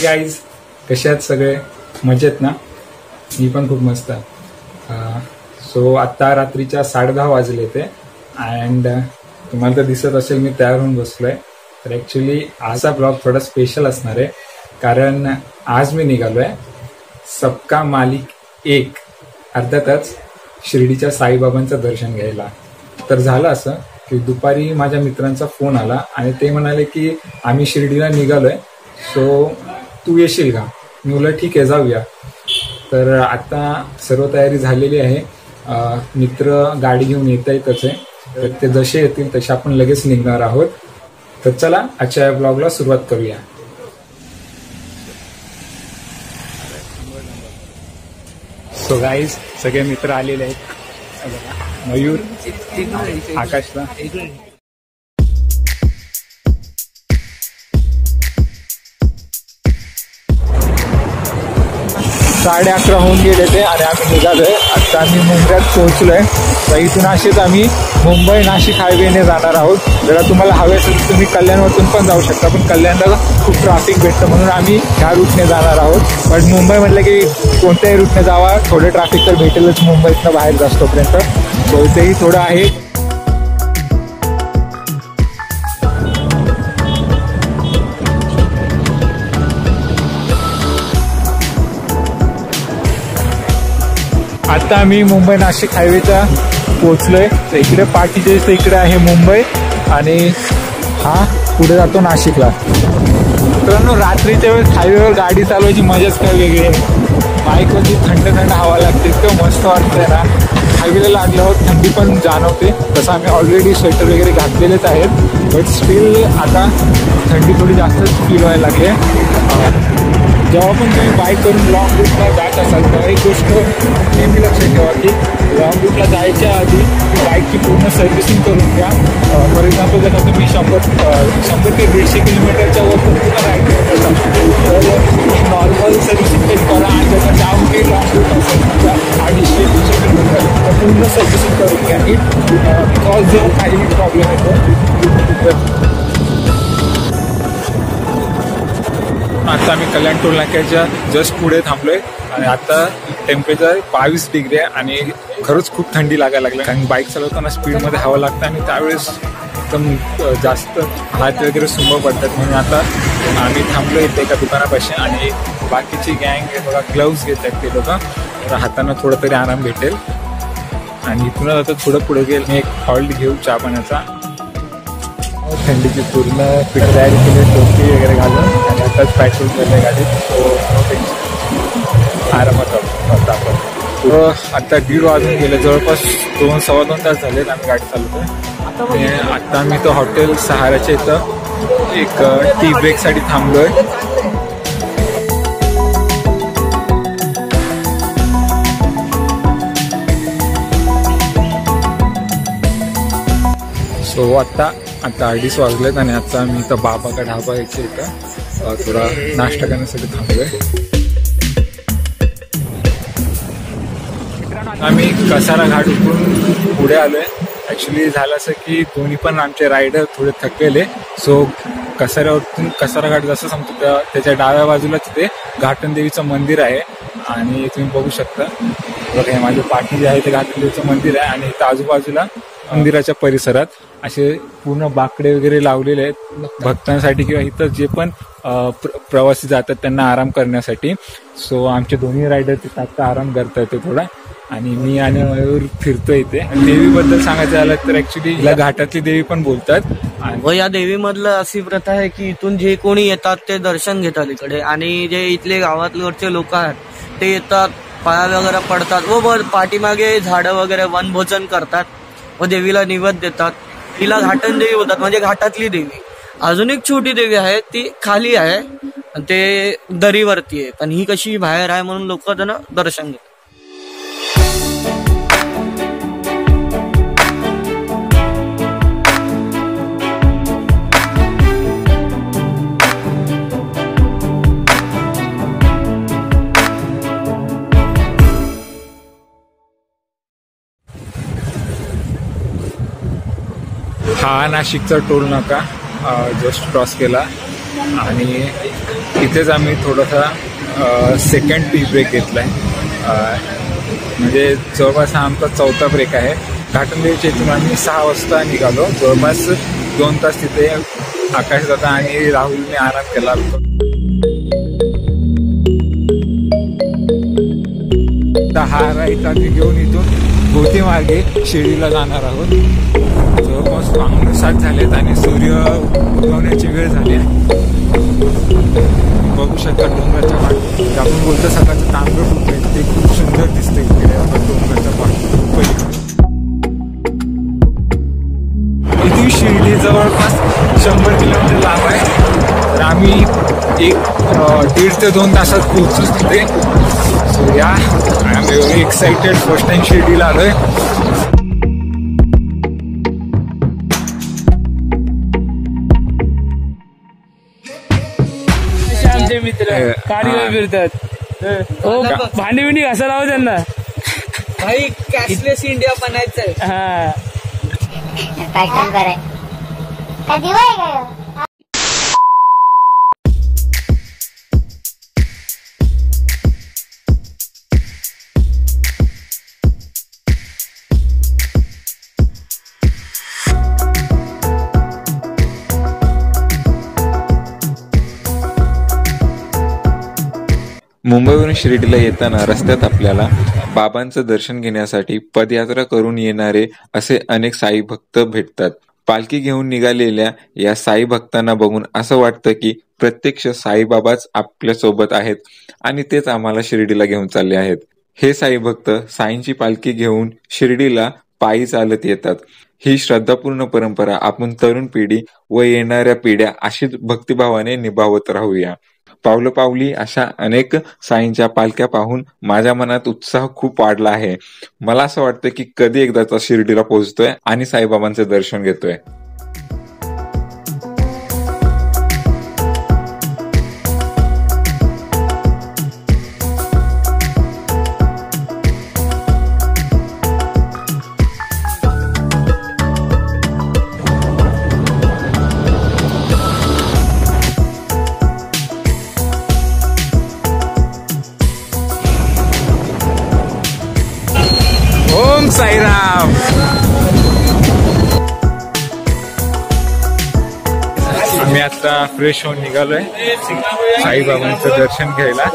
Guys, कसे आहेत सगळे? मजेत ना? मी पण खूप मस्त. सो आता रात्रीच्या 10:30 वाजले ते अँड तुम्हाला तर दिसत असेल मी तयार होऊन बसलोय. तर ॲक्च्युली आजचा ब्लॉग थोडा स्पेशल असणार आहे, कारण आज मी निघालोय सबका मालिक एक अर्थातच शिर्डीच्या साईबाबांचं दर्शन घ्यायला. तर झालं असं की दुपारी माझ्या मित्रांचा फोन आला आणि ते म्हणाले की आम्ही शिर्डीला निघालोय, सो तू येशील का? मी बोललो ठीक आहे, जाऊया. तर आता सर्व तयारी झालेली आहे. मित्र गाडी घेऊन येत आहेतच आहे, तर ते जसे येतील तसे आपण लगेच निघणार आहोत. तर चला आजच्या या ब्लॉगला सुरुवात करूया. सो गाईज, सगळे मित्र आलेले आहेत. मयूर, आकाशला 11:30 होऊन गेले ते आणि आम्ही निघालोय. आता आम्ही मुंबईत पोहोचलोय. तर इथून असेच आम्ही मुंबई नाशिक हायवेने जाणार आहोत. जर तुम्हाला हवे असेल तर तुम्ही कल्याणवरून पण जाऊ शकता, पण कल्याणला खूप ट्रॅफिक भेटतं म्हणून आम्ही ह्या रूटने जाणार आहोत. पण मुंबई म्हटलं की कोणत्याही रूटने जावा, थोडं ट्रॅफिक तर भेटेलच मुंबईतनं बाहेर जास्तोपर्यंत. सो तेही थोडं आहे. आता आम्ही मुंबई नाशिक हायवेच्या पोहोचलोय. तर इकडे पाठीचे इकडे आहे मुंबई आणि हा पुढे जातो नाशिकला. मित्रांनो, रात्रीच्या वेळेस हायवेवर गाडी चालवायची मजाच काय वेगळी आहे. बाईकवरची थंड थंड हवा लागते, इतकं मस्त वाटतंय ना. हायवेला लागल्यावर थंडी पण जाणवते. तसं आम्ही ऑलरेडी स्वेटर वगैरे घातलेलेच आहेत, बट स्टील आता थंडी थोडी जास्तच फील व्हायला लागली. जेव्हा पण तुम्ही बाईक करून लॉंग रूटला जात असाल तेव्हा एक गोष्ट नेहमी लक्षात ठेवा की लॉंग रूटला जायच्या आधी बाईकची पूर्ण सर्व्हिसिंग करून घ्या. फॉर एक्झाम्पल, जर तुम्ही 100 ते 150 किलोमीटरच्या वर पूर्ण राईड करत असाल तर नॉर्मल सर्व्हिसिंग केली करा. आणि जर डाऊन काही लॉंग रूट असेल म्हणजे 250-300 किलोमीटर तर पूर्ण सर्व्हिसिंग करून घ्या की बिकॉज जो काही प्रॉब्लेम येतो. आता आम्ही कल्याण टोल नाक्याच्या जस्ट पुढे थांबलोय आणि आता टेम्परेचर 22 डिग्री आहे आणि खरंच खूप थंडी लागायला लागली. कारण बाईक चालवताना स्पीडमध्ये हवं लागतं आणि त्यावेळेस एकदम जास्त हात वगैरे सुंब पडतात. म्हणून आता आम्ही थांबलो इथे एका दुकानापाशी आणि बाकीची गँग हे बघा ग्लव्स घेत आहेत ते लोक, तर हातांना थोडं तरी आराम भेटेल. आणि इथूनच आता थोडं पुढे गेलं मी एक हॉल्ट घेऊ चहा पाण्याचा. थंडीची पूर्ण तयारी केली, टोपी वगैरे घालून आणि आताच पेट्रोल केलं गाडीत, तो नो टेन्शन, आरामात होता आपण. आता 1:30 वाजून गेले, जवळपास 2-2.25 तास झालेत आम्ही गाडी चालवतोय. आता आम्ही तो हॉटेल सहाराच्या इथं एक टी ब्रेकसाठी थांबलोय. सो आता 2:30 वाजलेत आणि आता आम्ही इथं बाबा का ढाबा यायचं इथं थोडा नाश्ता करण्यासाठी थांबलोय. आम्ही कसारा घाट उतरून पुढे आलोय. ॲक्च्युली झालं असं की दोन्ही पण आमचे रायडर थोडे थकलेले, सो कसाऱ्यावरतून कसारा घाट जसं संपतो त्याच्या डाव्या बाजूला तिथे घाटन देवीचं मंदिर आहे आणि तुम्ही बघू शकता बघा, हे माझे पाठी जे आहे ते घाटन देवीचं मंदिर आहे आणि इथं आजूबाजूला मंदिराच्या परिसरात असे पूर्ण बाकडे वगैरे लावलेले आहेत भक्तांसाठी किंवा इथं जे पण प्रवासी जातात त्यांना आराम करण्यासाठी. सो आमचे दोन्ही रायडर तिथं आता आराम करता येते थोडा आणि मी आणि मयूर फिरतोय इथे. देवीबद्दल सांगायचं झालं तर ऍक्च्युली हिला घाटातली देवी पण बोलतात व या देवीमधलं अशी प्रथा आहे की इथून जे कोणी येतात ते दर्शन घेतात इकडे आणि जे इथले गावातले लोक आहेत ते येतात, पाया वगैरे पडतात व पाठीमागे झाडं वगैरे वनभोजन करतात व देवीला निवेद देतात. तिला घाटन देवी बोलतात, म्हणजे घाटातली देवी. अजून एक छोटी देवी आहे ती खाली आहे, ते दरीवरती आहे, पण ही कशी बाहेर आहे म्हणून लोक त्यांना दर्शन घेतात. हा नाशिकचा टोल नाका जस्ट क्रॉस केला आणि इथेच आम्ही थोडासा सेकंड टी ब्रेक घेतलाय. म्हणजे जवळपास हा आमचा चौथा ब्रेक आहे. घाटंदेवीच्या इथून आम्ही 6 वाजता निघालो. जवळपास 2 तास तिथे आकाश दादा आणि राहुलने आराम केला. हा राईट आम्ही घेऊन इथून भोवती मार्गे शिर्डीला जाणार आहोत. जवळपास 7 झालेत आणि सूर्य उगवण्याची वेळ झाली आहे. बघू शकता डोंगराच्या मागे आपण बोलतो सकाळचं तांबडं खूप ते खूप सुंदर दिसतं इकडे आपण डोंगराच्या पलीकडे. इथून शिर्डी जवळपास 100 किलोमीटर लांब आहे. तर आम्ही 1.5 ते 2 तासात पोहोचू तिथे. सो या I am very excited. First time शिर्डीला आलोय. आमचे मित्र गाडीवर फिरतात. हो भांडी बिंडी घासा लावा त्यांना. भाई कॅशलेस इंडिया बनायचंय. हा पॅटर्न कराय कधी वय मुंबईवरून शिर्डीला येताना रस्त्यात आपल्याला बाबांचं दर्शन घेण्यासाठी पदयात्रा करून येणारे असे अनेक साई भक्त भेटतात. पालखी घेऊन निघालेल्या या साई भक्तांना बघून असं वाटतं की प्रत्यक्ष साईबाबाच आपल्या सोबत आहेत आणि तेच आम्हाला शिर्डीला घेऊन चालले आहेत. हे साई भक्त साईंची पालखी घेऊन शिर्डीला पायी चालत येतात. ही श्रद्धापूर्ण परंपरा आपण तरुण पिढी व येणाऱ्या पिढ्या अशीच भक्तिभावाने निभावत राहूया. पावलोपावली अशा अनेक साईंच्या पालख्या पाहून माझ्या मनात उत्साह खूप वाढला आहे. मला असं वाटतं की कधी एकदाचा शिर्डीला पोहोचतोय आणि साईबाबांचे दर्शन घेतोय. ओम साईराम. आम्ही आता फ्रेश होऊन निघालोय साईबाबांचं दर्शन घ्यायला.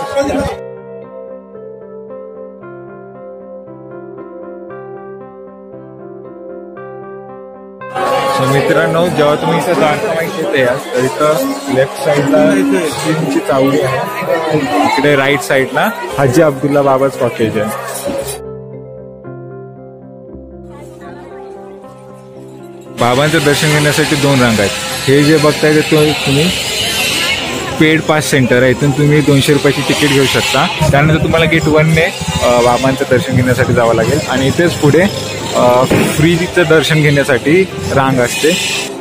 मित्रांनो, जेव्हा तुम्ही इथं द्वारका माहिती येते तर इथं लेफ्ट साईडला शिवची चावडी आहे. इकडे राईट साईडला हाजी अब्दुल्ला बाबाच कॉटेज आहे. बाबांचं दर्शन घेण्यासाठी 2 रांगा आहेत. हे जे बघताय ते तुम्ही पेड पास सेंटर आहे. इथून तुम्ही 200 रुपयाची तिकीट घेऊ शकता. त्यानंतर तुम्हाला गेट 1ने बाबांचं दर्शन घेण्यासाठी जावं लागेल आणि इथेच पुढे फ्रीचं दर्शन घेण्यासाठी रांग असते.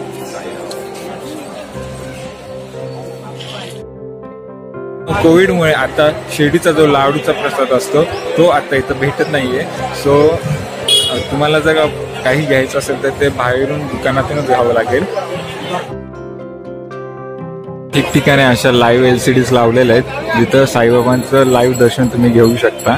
कोविडमुळे आता शिर्डीचा जो लाडूचा प्रसाद असतो तो आता इथं भेटत नाहीये. सो तुम्हाला जर काही घ्यायचं असेल तर ते बाहेरून दुकानातूनच घ्यावं लागेल. ठिकठिकाणी अशा लाईव्ह LCDs लावलेल्या आहेत जिथं साईबाबांचं लाईव्ह दर्शन तुम्ही घेऊ शकता.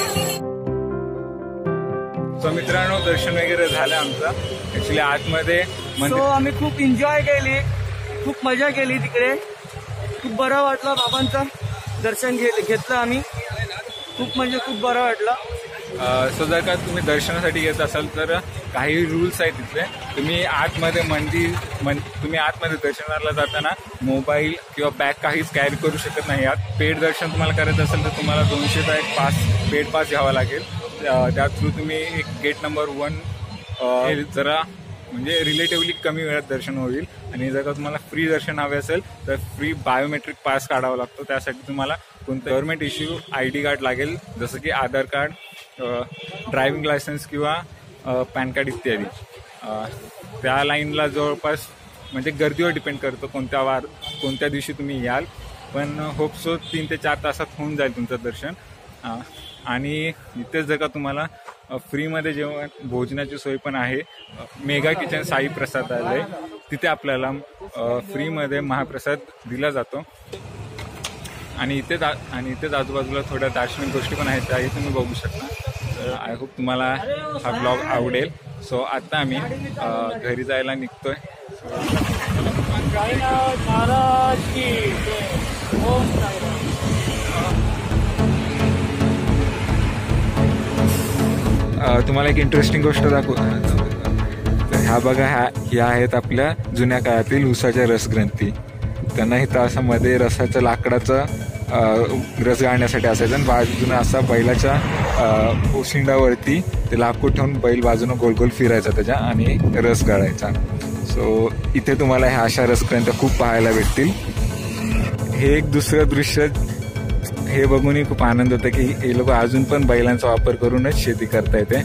सो मित्रांनो, दर्शन वगैरे झालं आमचं. ऍक्च्युली आतमध्ये आम्ही खूप एन्जॉय केली, खूप मजा केली तिकडे. खूप बरं वाटलं. बाबांचं दर्शन घेतलं आम्ही. खूप म्हणजे खूप बरं वाटलं. सो जर का तुम्ही दर्शनासाठी येत असाल तर काही रूल्स आहेत तिथले. तुम्ही आतमध्ये तुम्ही आतमध्ये दर्शनाला जाताना मोबाईल किंवा बॅग काहीच कॅरी करू शकत नाही. पेड दर्शन तुम्हाला करायचं असेल तर तुम्हाला 200चा एक पेड पास घ्यावा लागेल. त्या थ्रू तुम्ही एक गेट नंबर 1 जरा म्हणजे रिलेटिव्हली कमी वेळात दर्शन होईल. आणि जर का तुम्हाला फ्री दर्शन हवे असेल तर फ्री बायोमेट्रिक पास काढावा लागतो. त्यासाठी तुम्हाला कोणतं गव्हर्नमेंट इश्यू ID कार्ड लागेल, जसं की आधार कार्ड, ड्रायव्हिंग लायसन्स किंवा पॅन कार्ड इत्यादी. त्या लाईनला जवळपास म्हणजे गर्दीवर डिपेंड करतो कोणत्या दिवशी तुम्ही याल. पण होप सो 3 ते 4 तासात होऊन जाईल तुमचं दर्शन. आणि इथेच जर का तुम्हाला फ्रीमध्ये जेवण भोजनाची सोय पण आहे. मेगा किचन साई प्रसादालय तिथे आपल्याला फ्रीमध्ये महाप्रसाद दिला जातो. आणि इथेच आजूबाजूला थोड्या दार्शनिक गोष्टी पण आहेत, त्याही तुम्ही बघू शकता. तर आय होप तुम्हाला हा ब्लॉग आवडेल. सो आता आम्ही घरी जायला निघतोय. तुम्हाला एक इंटरेस्टिंग गोष्ट दाखवतो. तर ह्या बघा, ह्या आहेत आपल्या जुन्या काळातील उसाच्या रसग्रंथी. त्यांना इथं असं मध्ये रसाचं लाकडाचं रस गाळण्यासाठी असायचं आणि बाजूनं असा बैलाच्या ओशिंडावरती ते लाकूड ठेवून बैल बाजूनं गोल गोल फिरायचा त्याच्या आणि रस गाळायचा. सो इथे तुम्हाला ह्या अशा रसग्रंथ्या खूप पाहायला भेटतील. हे एक दुसरं दृश्य हे बघूनही खूप आनंद होता की हे लोक अजून पण बैलांचा वापर करूनच शेती करता येते.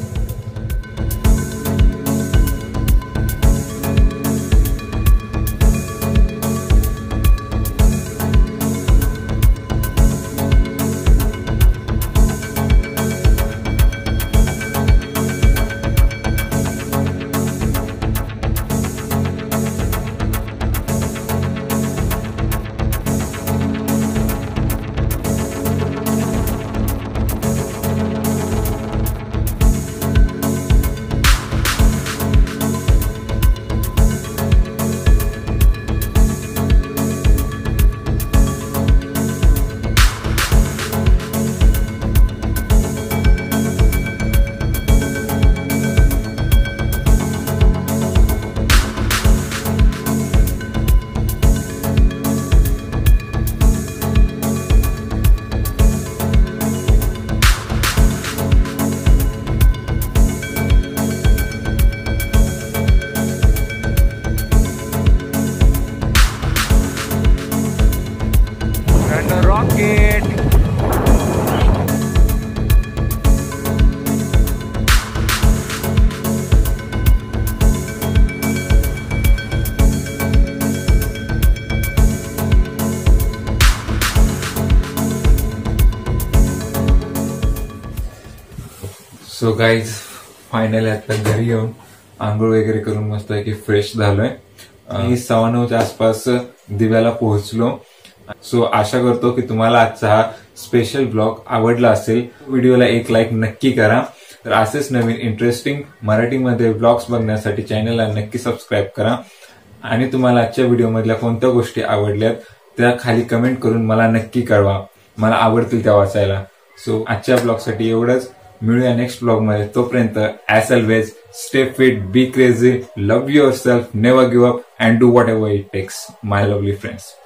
Rocket. सो गाईज, फायनली आता घरी येऊन आंघोळ वगैरे करून मस्त की फ्रेश झालोय. आणि 9:15च्या आसपास दिव्याला पोहोचलो. सो आशा करतो की तुम्हाला आजचा हा स्पेशल ब्लॉग आवडला असेल. व्हिडिओला एक लाईक नक्की करा. तर असेच नवीन इंटरेस्टिंग मराठीमध्ये ब्लॉग्स बघण्यासाठी चॅनलला नक्की सबस्क्राईब करा. आणि तुम्हाला आजच्या व्हिडिओमधल्या कोणत्या गोष्टी आवडल्यात त्या खाली कमेंट करून मला नक्की कळवा. मला आवडतील त्या वाचायला. सो आजच्या ब्लॉगसाठी एवढंच. मिळूया नेक्स्ट ब्लॉगमध्ये. तोपर्यंत as always stay fit, be crazy, love yourself, never give up and do whatever it takes. My lovely friends.